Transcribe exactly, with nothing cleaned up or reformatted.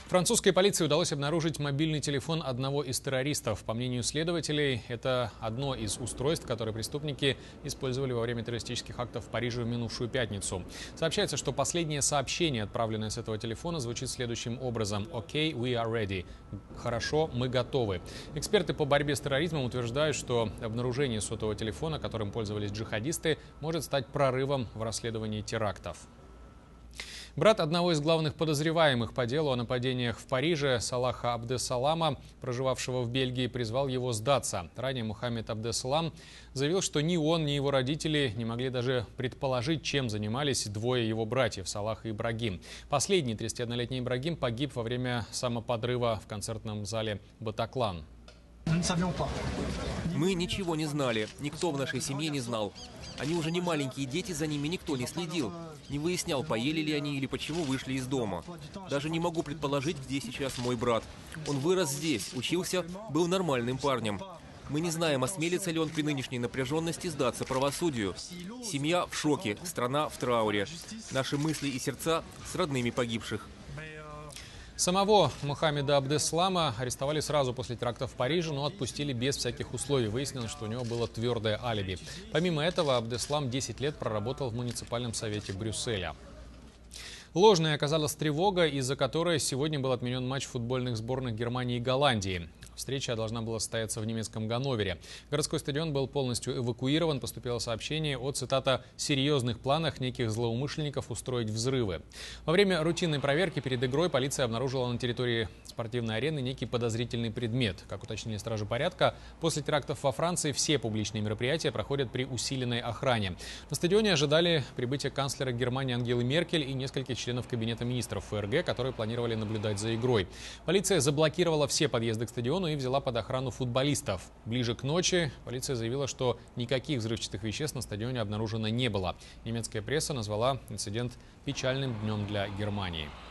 Французской полиции удалось обнаружить мобильный телефон одного из террористов. По мнению следователей, это одно из устройств, которые преступники использовали во время террористических актов в Париже в минувшую пятницу. Сообщается, что последнее сообщение, отправленное с этого телефона, звучит следующим образом: «Окей, we are ready». Хорошо, мы готовы. Эксперты по борьбе с терроризмом утверждают, что обнаружение сотового телефона, которым пользовались джихадисты, может стать прорывом в расследовании терактов. Брат одного из главных подозреваемых по делу о нападениях в Париже, Салаха Абдес-Салама, проживавшего в Бельгии, призвал его сдаться. Ранее Мухаммед Абдес-Салам заявил, что ни он, ни его родители не могли даже предположить, чем занимались двое его братьев, Салах и Ибрагим. Последний, тридцатиоднолетний Ибрагим, погиб во время самоподрыва в концертном зале «Батаклан». Мы ничего не знали, никто в нашей семье не знал. Они уже не маленькие дети, за ними никто не следил. Не выяснял, поели ли они или почему вышли из дома. Даже не могу предположить, где сейчас мой брат. Он вырос здесь, учился, был нормальным парнем. Мы не знаем, осмелится ли он при нынешней напряженности сдаться правосудию. Семья в шоке, страна в трауре. Наши мысли и сердца с родными погибших. Самого Мухаммеда Абдес-Салама арестовали сразу после терактов в Париже, но отпустили без всяких условий. Выяснилось, что у него было твердое алиби. Помимо этого, Абдес-Салам десять лет проработал в муниципальном совете Брюсселя. Ложной оказалась тревога, из-за которой сегодня был отменен матч футбольных сборных Германии и Голландии. Встреча должна была состояться в немецком Ганновере. Городской стадион был полностью эвакуирован. Поступило сообщение о, цитата, «серьезных планах неких злоумышленников устроить взрывы». Во время рутинной проверки перед игрой полиция обнаружила на территории спортивной арены некий подозрительный предмет. Как уточнили стражи порядка, после терактов во Франции все публичные мероприятия проходят при усиленной охране. На стадионе ожидали прибытия канцлера Германии Ангелы Меркель и нескольких членов кабинета министров ФРГ, которые планировали наблюдать за игрой. Полиция заблокировала все подъезды к стадиону и взяла под охрану футболистов. Ближе к ночи полиция заявила, что никаких взрывчатых веществ на стадионе обнаружено не было. Немецкая пресса назвала инцидент печальным днем для Германии.